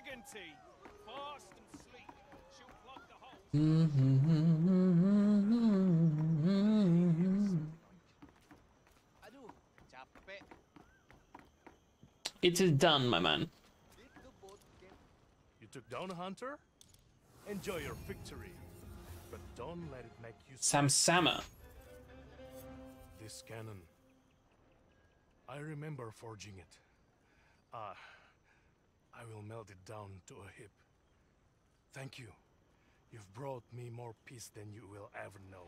Brigantine, fast and sleek. She'll plug the holes. Aduh, capek. It is done, my man. You took down a hunter? Enjoy your victory, but don't let it make you Sam Sama. This cannon. I remember forging it. I will melt it down to a hip. Thank you. You've brought me more peace than you will ever know.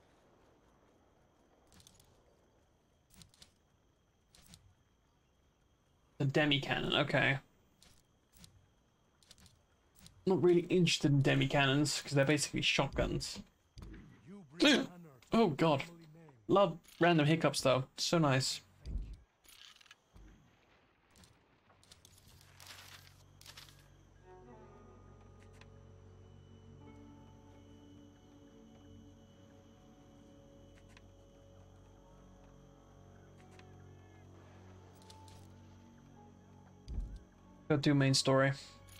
The demi cannon, okay. Not really interested in demi cannons because they're basically shotguns. Oh god. Love random hiccups though. So nice. Go do main story.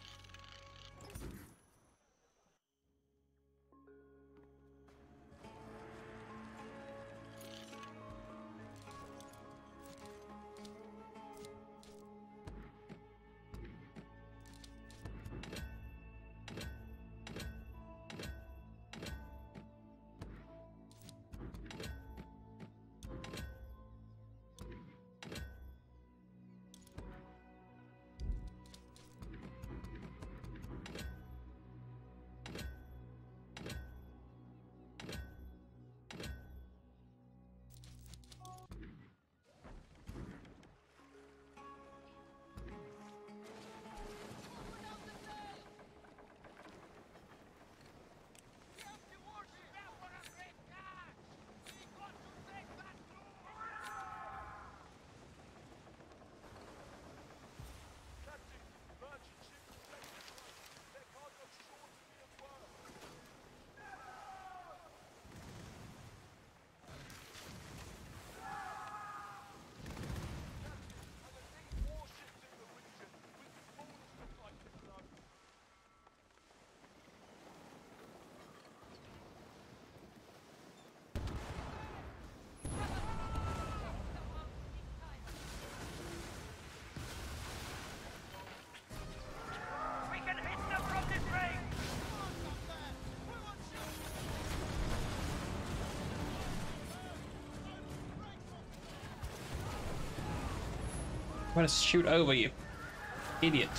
I'm gonna shoot over you, idiot.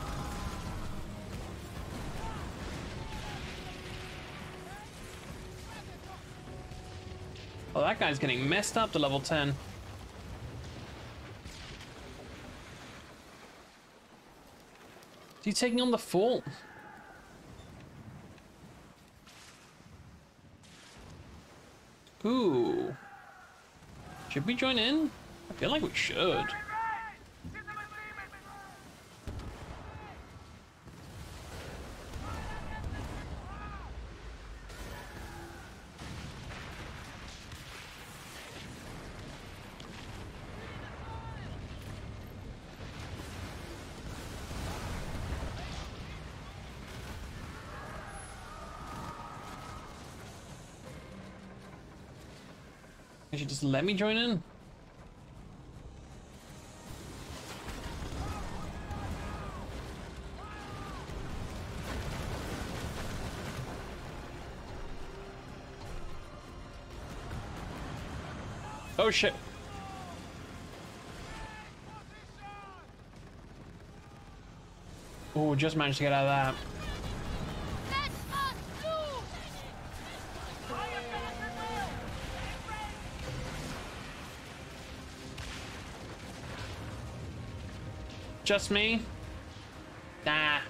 Oh, that guy's getting messed up to level 10. Is he taking on the fort? Ooh. Should we join in? I feel like we should. You should just let me join in. Oh shit. Oh, just managed to get out of that. Just me? Nah.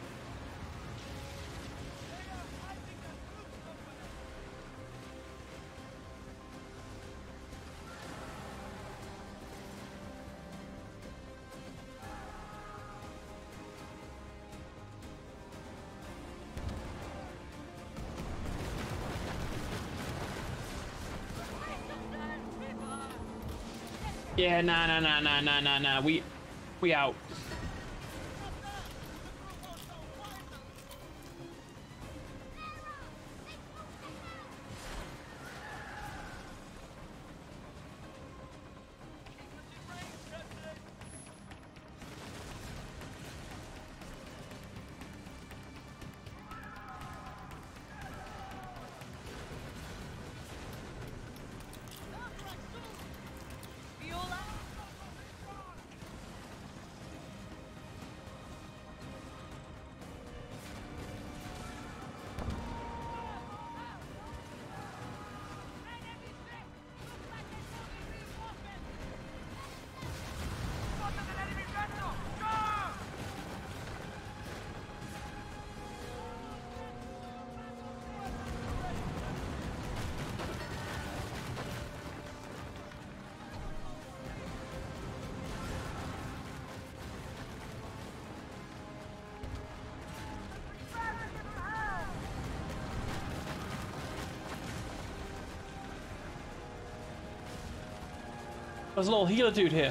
Yeah, nah. We out. There's a little healer dude here.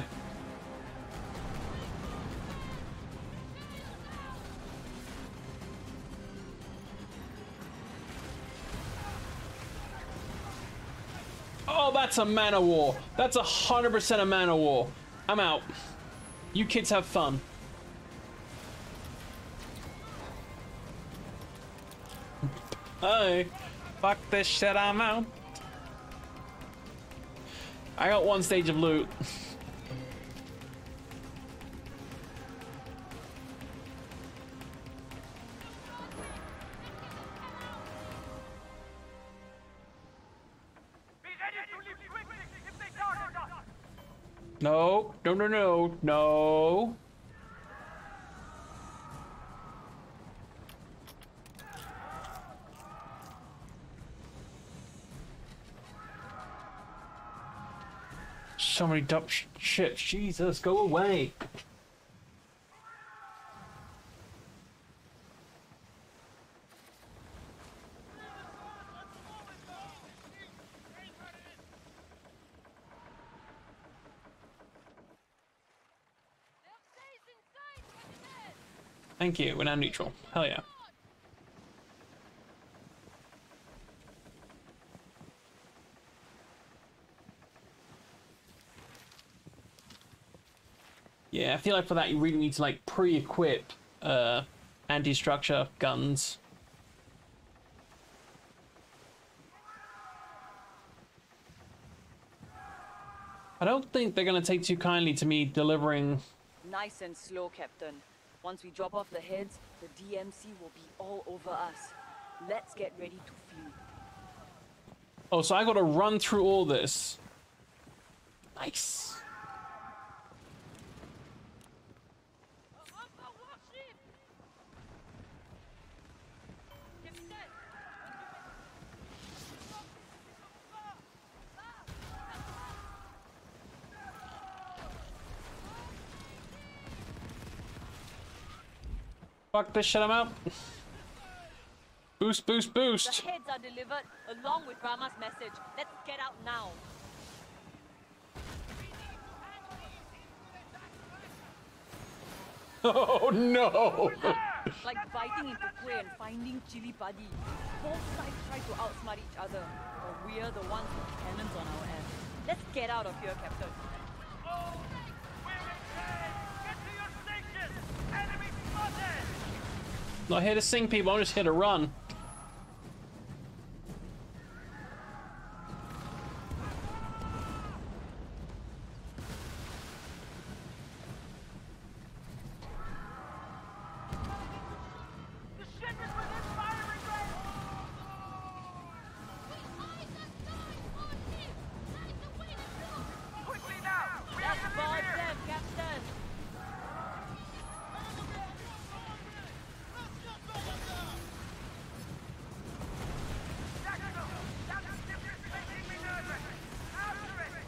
Oh, that's a mana war. That's 100% a mana war. I'm out. You kids have fun. Hey, fuck this shit, I'm out. I got one stage of loot. No, no, no, no, no. So many dumb shit. Jesus, go away. Thank you. We're now neutral. Hell yeah. Yeah, I feel like for that you really need to like pre-equip anti-structure guns. I don't think they're gonna take too kindly to me delivering. Nice and slow, Captain. Once we drop off the heads, the DMC will be all over us. Let's get ready to flee. Oh, so I gotta run through all this. Nice. Fuck this shit, I'm out. Boost, boost, boost. The heads are delivered along with Rama's message. Let's get out now. Oh no! Like fighting into Kueh and finding Chili Padi. Both sides try to outsmart each other, but we're the ones with cannons on our ass. Let's get out of here, Captain. Oh, we're in pain! Get to your stations! Enemy spotted! Not here to sing, people. I'm just here to run. The ship is within firing range! Quickly now! We have Let's to leave board here! them, Captain. Tactical! Captain Ship is making me nervous! After it!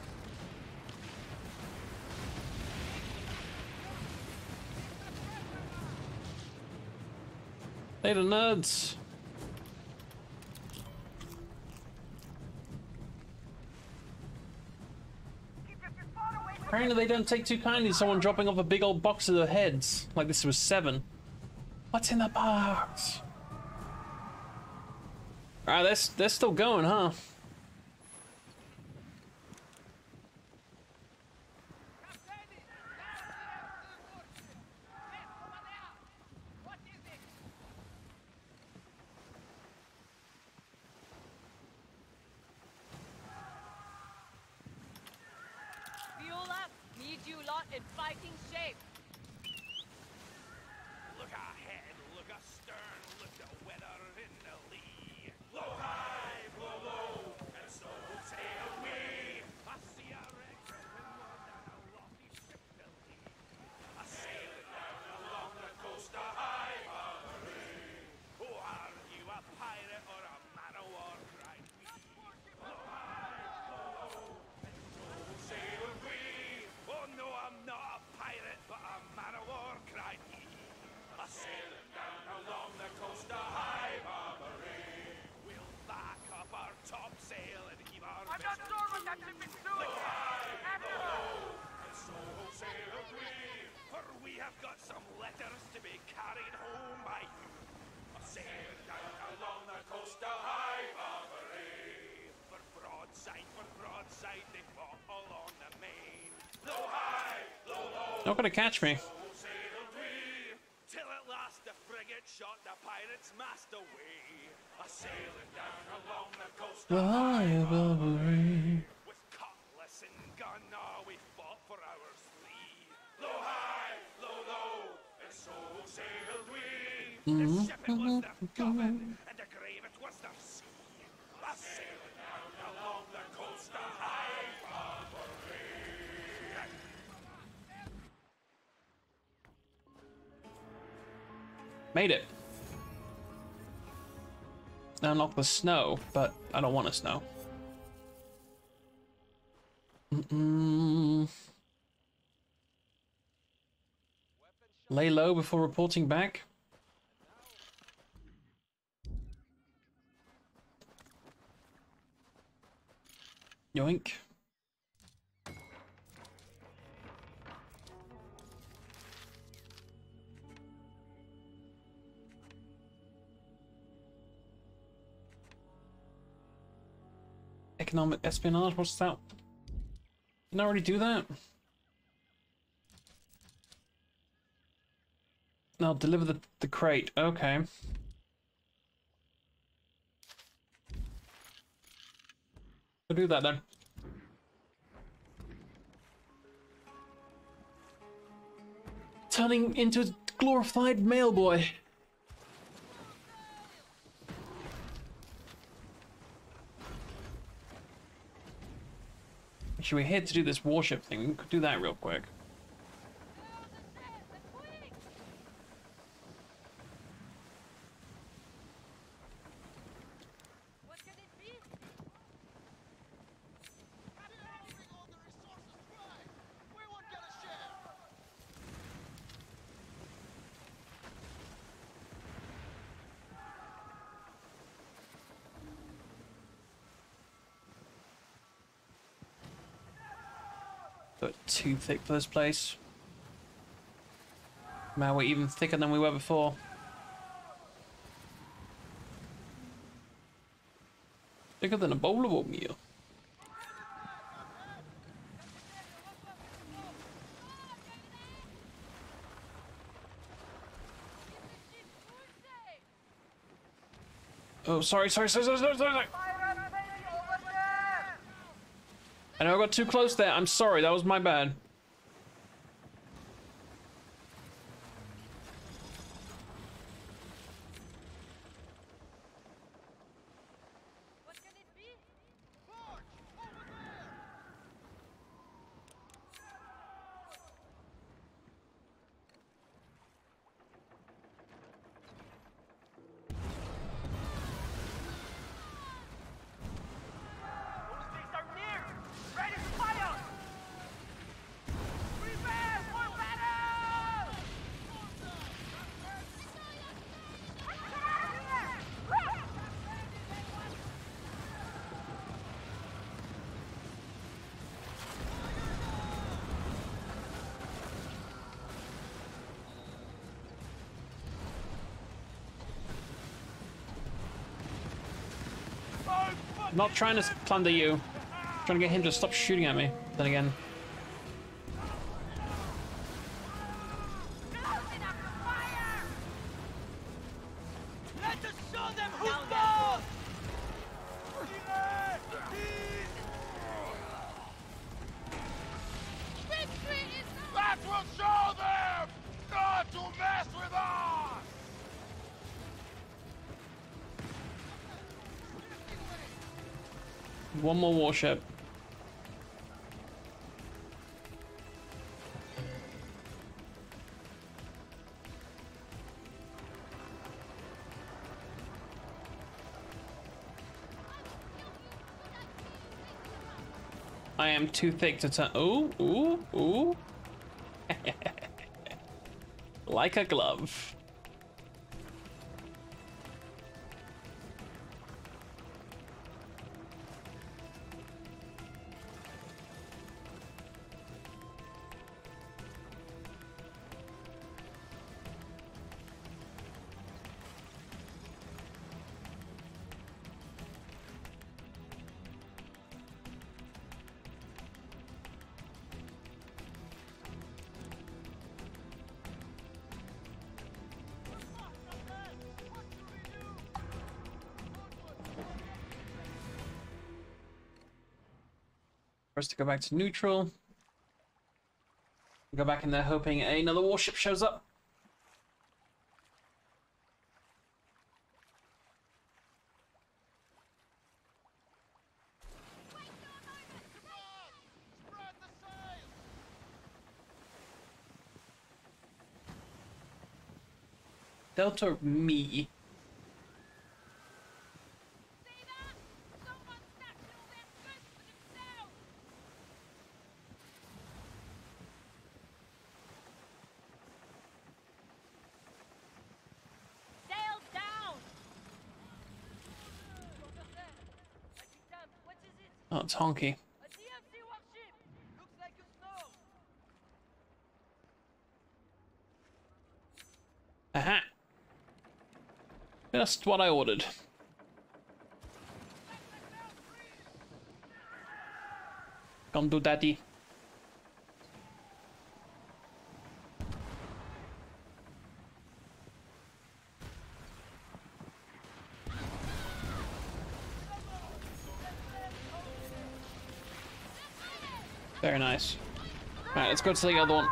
Later, nerds. Keep your far away from Apparently they don't take too kindly to someone dropping off a big old box of their heads. Like this was 7. What's in the box? Alright, they're still going, huh? Fuel up. Need you lot in fighting shape. Look ahead, look astern, look the weather in the lee. Blow high, blow low, and so sail we. I see a wreck when more than a lofty ship will be. I sail down along the coast of high Barbary. Oh, are you a pirate or a man of war? Cried we. Blow high, blow low, and so sail we. Oh no, I'm not a pirate, but sailing down along the coast of High Barbary. For broadside, they fought along the main. Low high, low, Not gonna catch me. so sailed we, till at last the frigate shot the pirates' mast away. A sailing down along the coast of High Barbary. With cutlass and gun, we fought for our lee. Low high, low, and so sailed we. The ship it was the Govan, and the grave it was the sea. A sailing down along the coast of High Barbary. Made it. Unlock the snow, but I don't want to snow. Lay low before reporting back. Yoink. Economic espionage, what's that? Didn't I already do that? No, deliver the crate. Okay. I'll do that then. Turning into a glorified mail boy. Actually, we're here to do this warship thing. We could do that real quick. But too thick for this place. Man, we're even thicker than we were before. Thicker than a bowl of oatmeal. Oh, sorry. I know I got too close there. I'm sorry. That was my bad. I'm not trying to plunder you. I'm trying to get him to stop shooting at me. Then again. Let us show them who's boss! That will show them not to mess with us! One more warship. I am too thick to turn. Ooh. Like a glove. for us to go back to neutral. Go back in there hoping another warship shows up. Delta me. Sails down! What is it? Oh, it's honky. A DFC warship! Looks like a snow! Aha! Just what I ordered. Come do daddy. Very nice. Alright, let's go to the other one.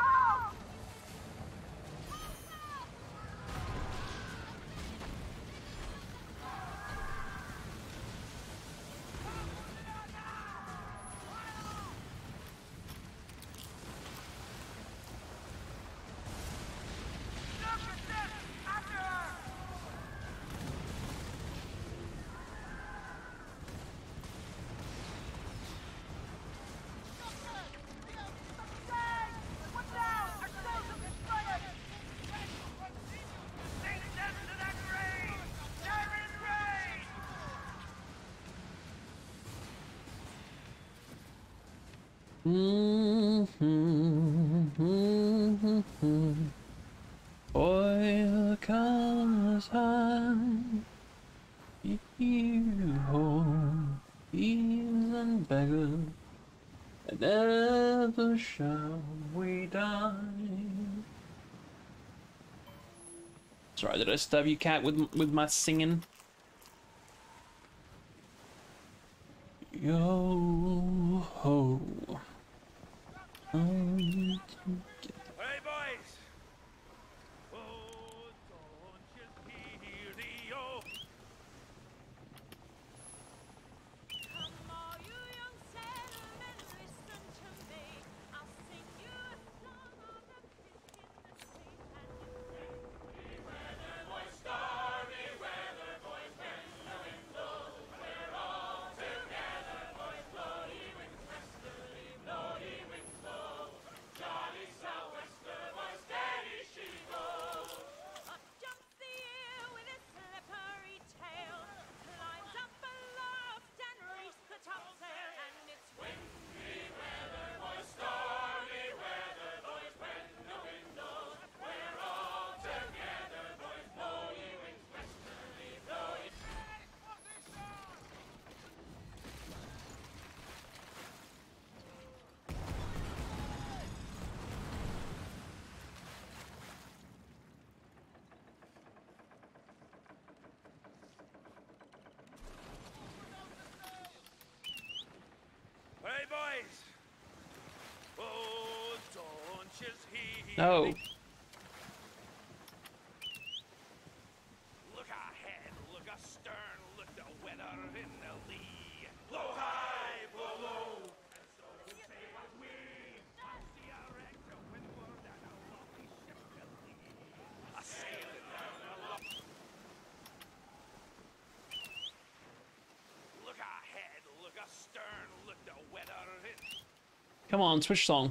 Oil comes on, you home, thieves and beggars, and ever shall we die. Sorry, did I stab you, cat, with my singing? Yo ho. Hey, boys! Oh, don't you hear the oh? Come all you young sailormen, listen to me. I'll sing you a song of the fish in the sea and the weather, boys, stormy weather, boys, when the wind blows, we're all together, boys, blow ye winds westerly, blow ye winds blow. Jolly sou'wester, boys, steady she goes. Up jumps the eel with his slippery tail, climbs up aloft and reefs the topsail, and it's windy weather, boys, stormy weather, boys, when the wind blows, we're all together, boys, blow ye winds westerly, blow ye. Hey, boys! Oh, don't you hear No. the... Look ahead, look astern, look the weather in the lee. Blow high, blow low, and so sail we. See a wreck to windward and a lovely ship to lee. A sailing down a Look ahead, look astern, look the weather in. Come on, switch song.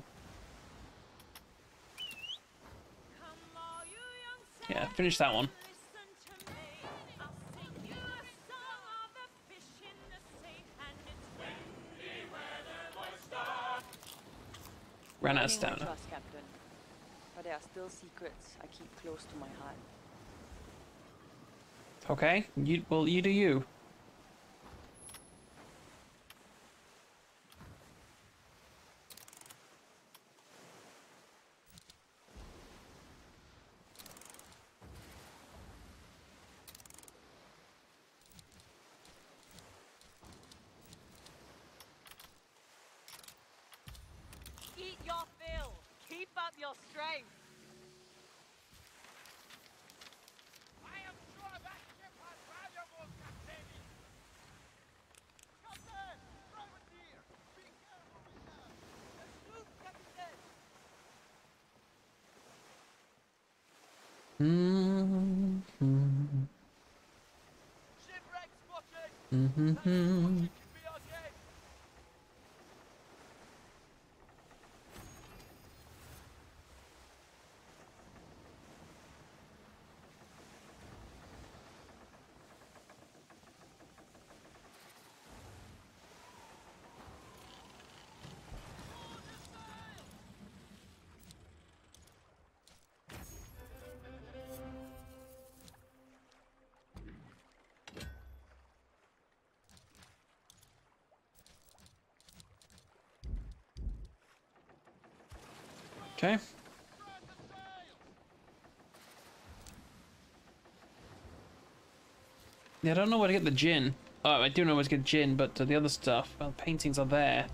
Come all you young Yeah, finish that one. listen to me. I'll sing you a song of the fish in the sea, and it's windy weather, boys, storm. Ran out of Earning my stamina. trust, Captain. But there are still secrets I keep close to my heart. Okay, you do you. Eat your fill. Keep up your strength. I am sure that ship has valuables, Captain! Captain! Privateer! Be careful with that! The sloop, Captain. Shipwreck spotted! Mm-hmm. It could be our game! Okay. Yeah, I don't know where to get the gin. Oh, I do know where to get gin, but the other stuff, well, paintings are there.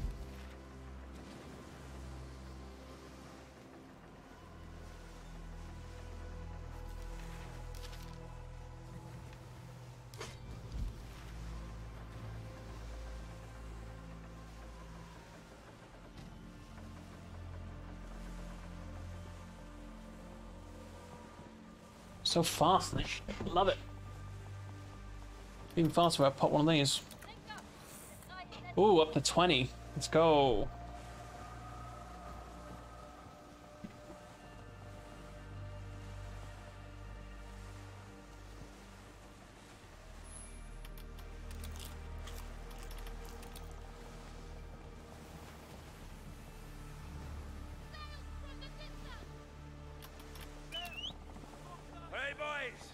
So fast, this shit. Love it. Even faster when I pop one of these. Ooh, up to 20. Let's go. Hey, boys!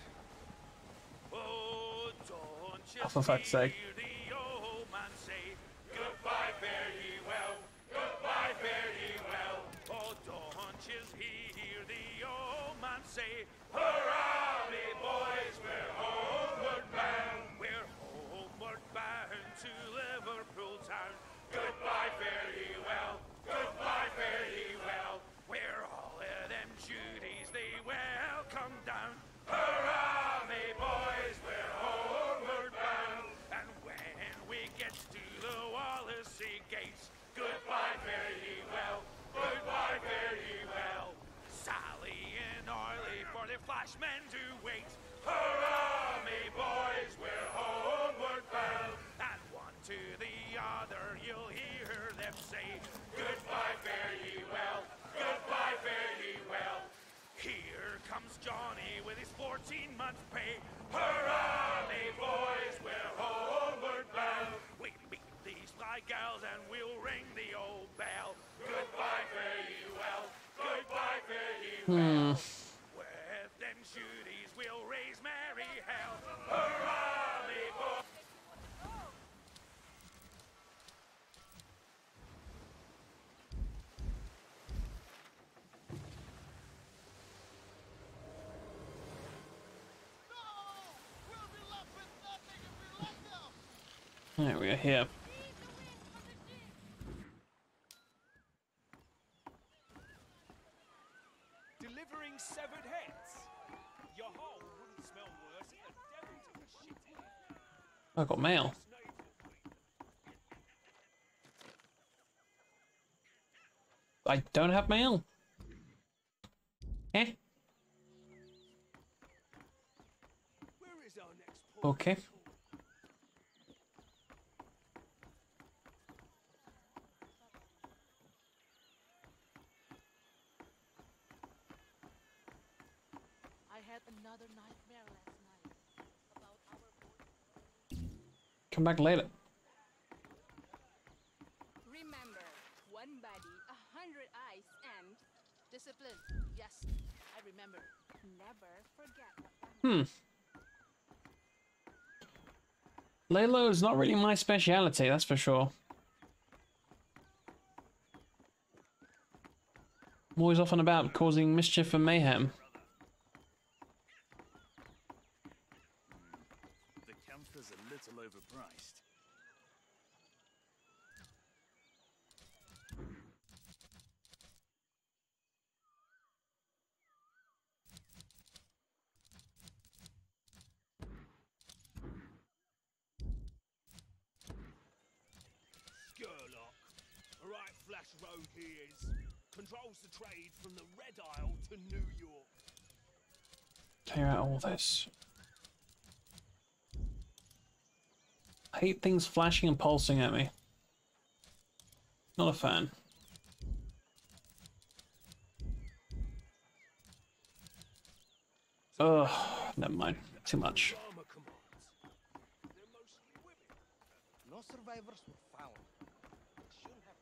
Oh, don't you Oh, for fuck's sake. hear the old man say, goodbye, fare ye well, goodbye, fare ye well. Oh, don't you hear the old man say, hurrah, me boys, we're homeward bound. We're homeward bound to Liverpool town. Goodbye, fare ye well, goodbye, fare ye well. Where all of them Judies, they welcome down. Hurrah, me boys, we're homeward bound. And when we get to the Wallasey gates, goodbye, fare ye well, goodbye, fare ye well. Sally and Orly for the flashmen to wait. Hurrah, me boys, we're homeward bound. And one to the other, you'll hear them say, goodbye, fare ye well, goodbye, fare ye well. Here comes Johnny with his 14-month pay. Hurrah, me boys, we're homeward bound. We beat these fly gals and we'll ring the old bell. Goodbye, fare ye well, goodbye, fare ye well. With them shooties, we'll raise merry hell. Hurrah, me boys. There we are here. Delivering severed heads. Your hole wouldn't smell worse if the devil took a shit in it. I got mail. I don't have mail. Eh? Where is our next port? Okay. I had another nightmare last night about our boy. Come back later. Remember, one body, 100 eyes, and discipline. Yes, I remember. Never forget what that Laylo is not really my speciality, that's for sure. I'm always off and about causing mischief and mayhem. The camphor's a little overpriced. road he is. Controls the trade from the Red Isle to New York. Clear out all this. I hate things flashing and pulsing at me. Not a fan. Ugh, never mind. Too much. Armor commands. They're mostly women. No survivors were found. Shouldn't have.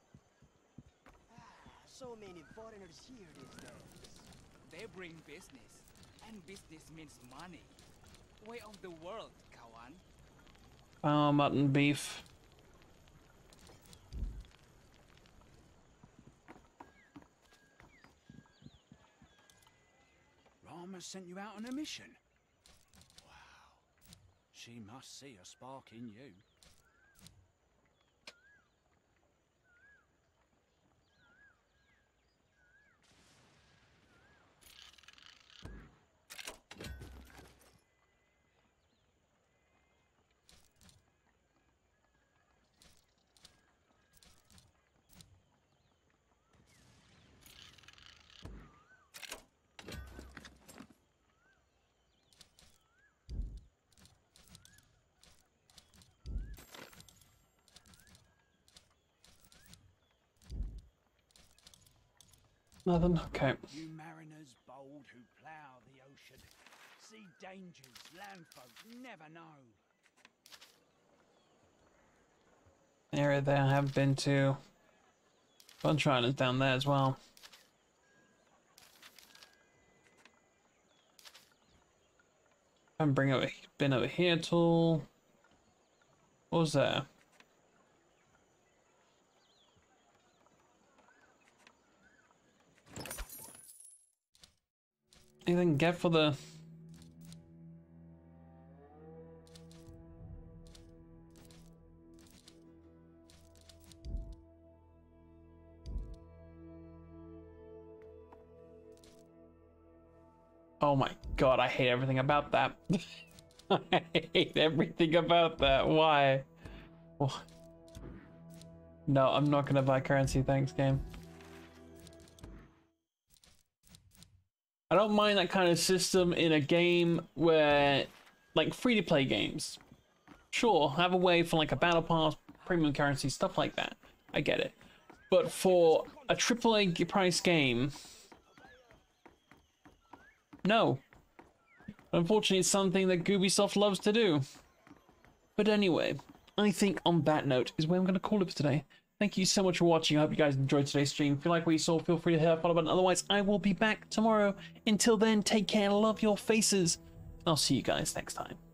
So many foreigners here these days. They bring business, and business means money. Way of the world, kawan. Oh, mutton beef. Rama sent you out on a mission. Wow. She must see a spark in you. Nothing? Okay. You mariners bold who plough the ocean. See dangers landfolk never know. Area there I have been to. Bunch of islands down there as well. Haven't been over here at all. What was there? Anything get for the... Oh my god, I hate everything about that. I hate everything about that. Why? No, I'm not gonna buy currency, thanks, game. I don't mind that kind of system in a game where, like, free-to-play games. Sure, have a way for, like, a battle pass, premium currency, stuff like that. I get it. But for a AAA price game, no. Unfortunately, it's something that Ubisoft loves to do. But anyway, I think on that note is where I'm going to call it for today. Thank you so much for watching. I hope you guys enjoyed today's stream. If you like what you saw, feel free to hit that follow button. Otherwise, I will be back tomorrow. Until then, take care. Love your faces. I'll see you guys next time.